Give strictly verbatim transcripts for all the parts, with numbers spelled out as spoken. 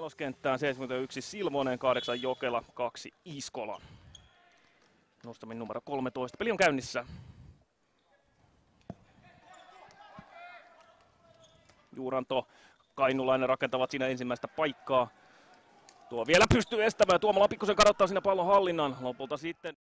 Neloskenttään seitsemänkymmentäyksi Silvonen, kahdeksan Jokela, kaksi Iskola. Nostamin numero kolmetoista. Peli on käynnissä. Juuranto, Kainulainen rakentavat siinä ensimmäistä paikkaa. Tuo vielä pystyy estämään. Tuomola pikkusen kadottaa siinä pallon hallinnan. Lopulta sitten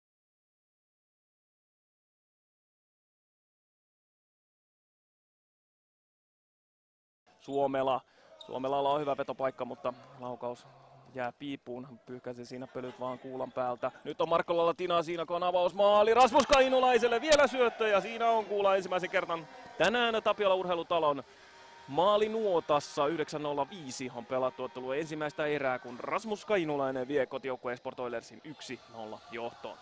Suomela. Suomelalla on hyvä vetopaikka, mutta laukaus jää piipuun. Hän pyyhkäisi siinä pölyt vaan kuulan päältä. Nyt on Markkolalla Tinaa siinä, kun on avausmaali. Rasmus Kainulaiselle vielä syöttö ja siinä on kuulla ensimmäisen kerran tänään Tapiola Urheilutalon maalinuotassa. yhdeksän nolla viisi on pelattu ottelu ensimmäistä erää, kun Rasmus Kainulainen vie kotijoukkueen Sport Oilersin yksi nolla johtoon.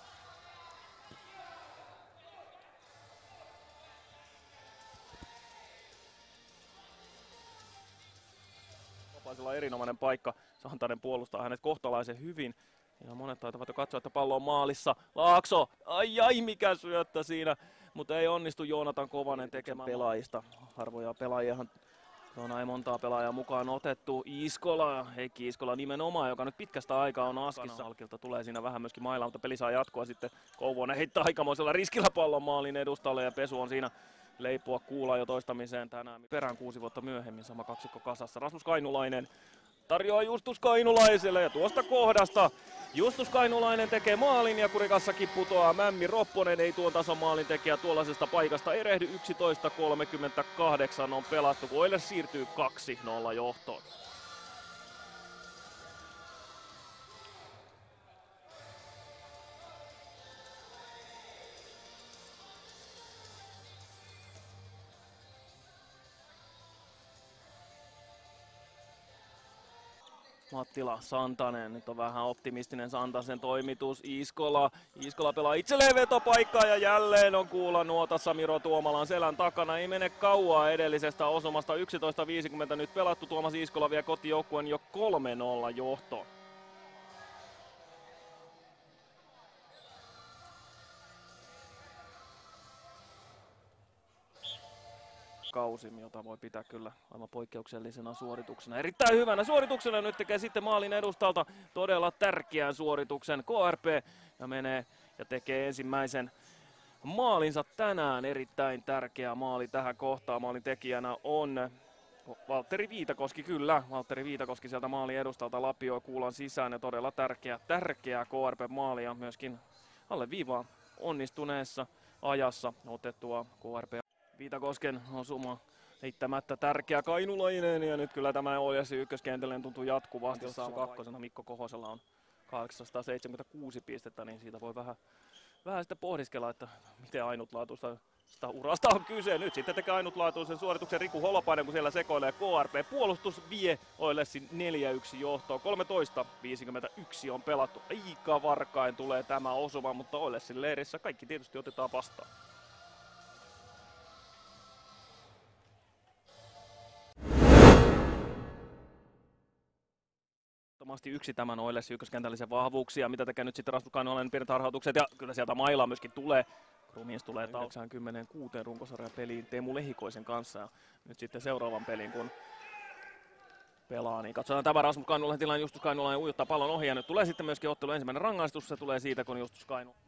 Vapaisella on erinomainen paikka. Santanen puolustaa hänet kohtalaisen hyvin. Ja monet taitavat jo katsoa, että pallo on maalissa. Laakso! Ai ai, mikä syöttö siinä! Mutta ei onnistu Joonatan Kovanen tekemään pelaajista. Harvoja pelaajiahan tuona ei montaa pelaajaa mukaan otettu. Iskola, Heikki Iskola nimenomaan, joka nyt pitkästä aikaa on askissa. Alkilta tulee siinä vähän myöskin mailla, mutta peli saa jatkoa sitten. Kouvonen heittää aikamoisella riskillä pallon maalin edustalle ja Pesu on siinä leipua kuulaa jo toistamiseen tänään. Perään kuusi vuotta myöhemmin sama kaksikko kasassa. Rasmus Kainulainen tarjoaa Justus Kainulaiselle ja tuosta kohdasta Justus Kainulainen tekee maalin ja kurikassakin putoaa Mämmi Ropponen. Ei tuon tason maalin tekijä tuollaisesta paikasta erehdy. yksitoista kolmekymmentäkahdeksan on pelattu, kun Oilers siirtyy kaksi nolla johtoon. Mattila, Santanen, nyt on vähän optimistinen Santasen toimitus, Iskola, Iskola pelaa itselleen vetopaikkaa ja jälleen on kuulla nuotassa Miro Tuomalan selän takana, ei mene kauaa edellisestä osumasta, yksitoista viisikymmentä nyt pelattu, Tuomas Iskola vie kotijoukkueen jo kolme nolla johtoon. Kausi, jota voi pitää kyllä aivan poikkeuksellisena suorituksena. Erittäin hyvänä suorituksena nyt tekee sitten maalin edustalta todella tärkeän suorituksen K R P ja menee ja tekee ensimmäisen maalinsa tänään. Erittäin tärkeä maali tähän kohtaan. Maalin tekijänä on Valtteri Viitakoski, kyllä. Valtteri Viitakoski sieltä maalin edustalta lapioi kuulan sisään ja todella tärkeä, tärkeä K R P-maali ja myöskin alle viivaa onnistuneessa ajassa otettua K R P. Viitakosken osuma heittämättä tärkeä Kainulainen ja nyt kyllä tämä Oilersin ykköskentälle tuntuu jatkuvasti. Jossa kakkosena Mikko Kohosella on kahdeksansataaseitsemänkymmentäkuusi pistettä, niin siitä voi vähän, vähän sitten pohdiskella, että miten ainutlaatuista sitä urasta on kyse. Nyt sitten tekee ainutlaatuisen suorituksen Riku Holopainen, kun siellä sekoilee K R P. Puolustus vie Oilersin neljä yksi johtoon. kolmetoista viisikymmentäyksi on pelattu. Aika varkain tulee tämä osuma, mutta Oilersin leirissä kaikki tietysti otetaan vastaan. Yksi tämän Oilersin ykköskentällisen vahvuuksia, mitä tekee nyt sitten Rasmus Kainulainen, pienet harhautukset ja kyllä sieltä mailaa myöskin tulee. Krumins tulee yhdeksänkymmentäkuusi runkosarjan peliin Teemu Lehikoisen kanssa ja nyt sitten seuraavan pelin kun pelaa, niin katsotaan tämä Rasmus Kainulainen tilanne, Justus Kainulainen ujuttaa pallon ohi ja nyt tulee sitten myöskin ottelu ensimmäinen rangaistus, se tulee siitä kun Justus Kainulainen.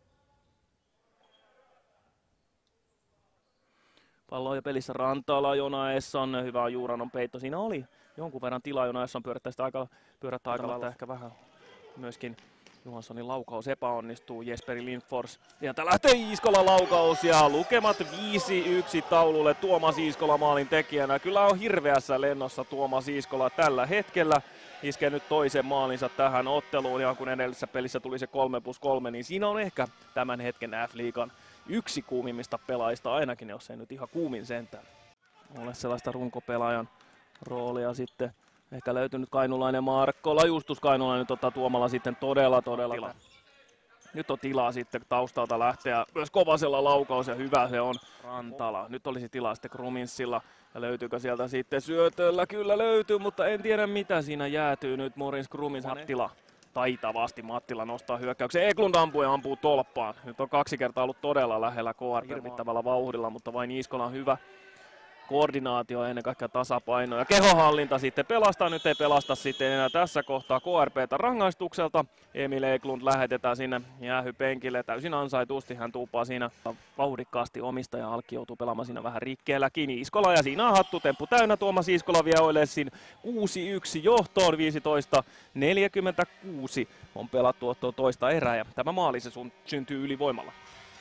Pallo on jo pelissä Rantala, Jonaesson, hyvä Juuranon peitto, siinä oli jonkun verran tilaa, Jonaesson pyörättää sitä aika, pyörättää aika lailla ehkä vähän myöskin Johanssonin laukaus epäonnistuu, Jesperi Lindfors, sieltä lähtee Iskola laukaus ja lukemat viisi yksi taululle Tuomas Iskola maalin tekijänä. Kyllä on hirveässä lennossa Tuomas Iskola tällä hetkellä, iskee nyt toisen maalinsa tähän otteluun ja kun edellisessä pelissä tuli se kolme plus kolme, niin siinä on ehkä tämän hetken F-liigan yksi kuumimmista pelaajista ainakin, jos ei nyt ihan kuumin sentään. Ole sellaista runkopelaajan roolia sitten. Ehkä löytynyt Kainulainen, Markkola, Justus Kainulainen nyt ottaa Tuomalla sitten todella todella tila. Nyt on tilaa sitten taustalta lähteä myös Kovasella laukaus ja hyvä se on Rantala. Nyt olisi tilaa sitten Kruminsilla ja löytyykö sieltä sitten syötöllä? Kyllä löytyy, mutta en tiedä mitä siinä jäätyy nyt Morins Krumins. Mattila taitavasti Mattila nostaa hyökkäyksen. Eklund ampuu ja ampuu tolppaan. Nyt on kaksi kertaa ollut todella lähellä K R P hirvittävällä vauhdilla, mutta vain Iskola on hyvä koordinaatio ja ennen kaikkea tasapaino ja kehohallinta sitten pelastaa. Nyt ei pelasta sitten enää tässä kohtaa K R P:tä rangaistukselta. Emil Eklund lähetetään sinne jäähypenkille täysin ansaitusti. Hän tuuppaa siinä vauhdikkaasti omistaja Alkki joutuu pelaamaan siinä vähän rikkeelläkin. Iskola ja siinä on hattutemppu täynnä. Tuomas Iskola vie Oilersin kuusi yksi johtoon. viisitoista neljäkymmentäkuusi on pelattu tuo toista erää ja tämä maali se syntyy ylivoimalla.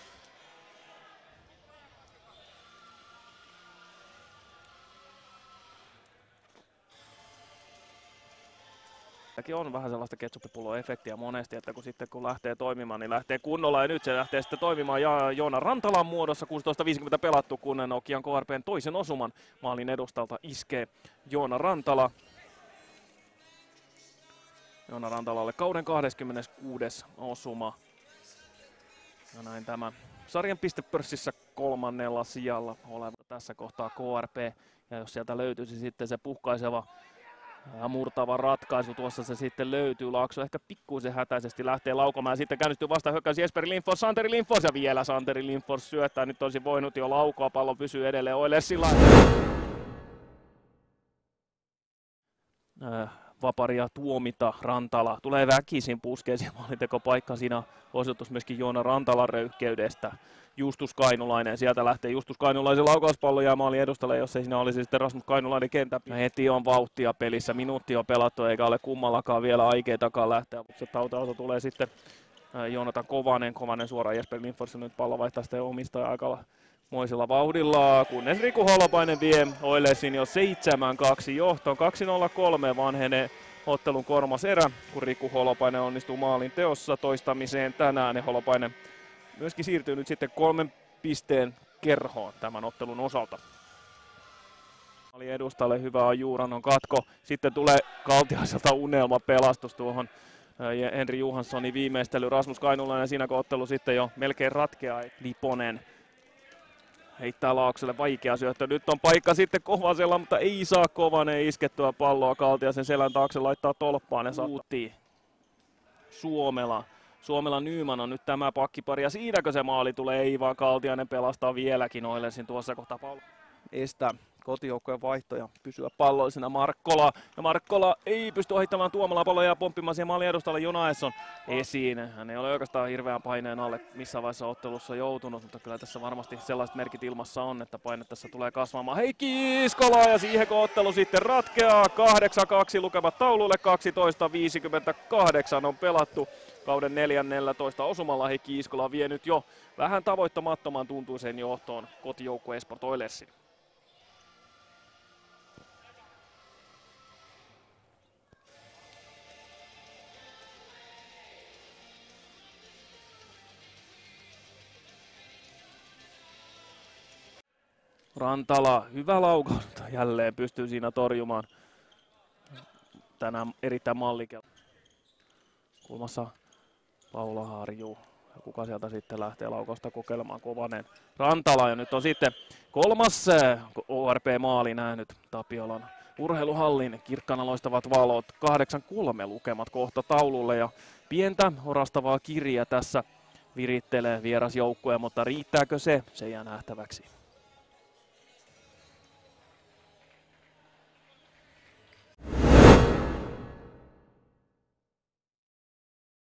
On vähän sellaista ketsuppipullo-efektiä monesti, että kun sitten kun lähtee toimimaan, niin lähtee kunnolla ja nyt se lähtee sitten toimimaan ja Joona Rantalan muodossa. kuusitoista viisikymmentä pelattu, kun Nokian K R P:n toisen osuman maalin edustalta iskee Joona Rantala. Joona Rantalalle kauden kahdeskymmeneskuudes osuma. Ja näin tämä sarjan pistepörssissä kolmannella sijalla oleva tässä kohtaa K R P. Ja jos sieltä löytyisi sitten se puhkaiseva ja murtava ratkaisu, tuossa se sitten löytyy. Laakso ehkä pikkuisen hätäisesti lähtee laukomaan ja sitten käynnistyy vasta hyökkäys Jesperi Lindfors, Santeri Lindfors ja vielä Santeri Lindfors syöttää. Nyt olisi voinut jo laukoa, pallo pysyy edelleen Oilersilla. Äh, vaparia tuomita Rantala. Tulee väkisin puskeisiin maalintekopaikka. Siinä osoitus myöskin Joona Rantalan röyhkeydestä. Justus Kainulainen, sieltä lähtee Justus Kainulaisen laukauspallo ja maalin edustalle, jos ei siinä olisi sitten Rasmus Kainulainen kentä. Heti on vauhtia pelissä, minuutti on pelattu eikä ole kummallakaan vielä aikeitakaan lähteä. Se tautauto tulee sitten Joonatan Kovanen, Kovanen suoraan Jesper Lindforsin, nyt pallo vaihtaa sitten omistaja aikalla moisella vauhdilla, kunnes Riku Holopainen vie Oilersin jo seitsemän kaksi johtoon. kaksi nolla kolme vanhenee ottelun kolmas erä, kun Riku Holopainen onnistuu maalin teossa toistamiseen tänään ja Holopainen myöskin siirtyy nyt sitten kolmen pisteen kerhoon tämän ottelun osalta. Oli edustalle hyvä on Juuranon katko. Sitten tulee Kaltiaiselta unelma pelastus tuohon Henri Johanssonin viimeistely. Rasmus Kainulainen siinä kun ottelu sitten jo melkein ratkeaa. Liponen heittää Laaksolle vaikea syöttö. Nyt on paikka sitten Kovasella, mutta ei saa Kovanen iskettyä palloa Kaltiaisen selän taakse, laittaa tolppaan ja Uutti. Suomela. Suomela Nyman on nyt tämä pakkipari ja siinäkö se maali tulee, ei vaan Kaltiainen pelastaa vieläkin Oilersin tuossa kohtaa pallo. Estää kotijoukkojen vaihtoja, pysyä palloisena Markkola. Ja Markkola ei pysty ohittamaan Tuomalaa palloja ja pomppimaan siihen maalin edustalle Jonaesson esiin. Hän ei ole oikeastaan hirveän paineen alle missään vaiheessa ottelussa joutunut, mutta kyllä tässä varmasti sellaiset merkit ilmassa on, että paine tässä tulee kasvamaan. Heikki Iskola ja siihen kun ottelu sitten ratkeaa. kahdeksan kaksi lukemat taululle, kaksitoista viisikymmentäkahdeksan on pelattu. Kauden neljännellätoista osumalla Heikki Iskola vie nyt jo vähän tavoittamattoman tuntuiseen johtoon kotijoukko Esport Oilersin. Rantala, hyvä laukaus, jälleen pystyy siinä torjumaan tänään erittäin mallikel. Kulmassa Paula Harju. Ja kuka sieltä sitten lähtee laukausta kokeilemaan, Kovanen. Rantala ja nyt on sitten kolmas O R P-maali nähnyt Tapiolan urheiluhallin kirkkana loistavat valot. kahdeksan kolme lukemat kohta taululle ja pientä orastavaa kirjaa tässä virittelee vierasjoukkue, mutta riittääkö se? Se jää nähtäväksi.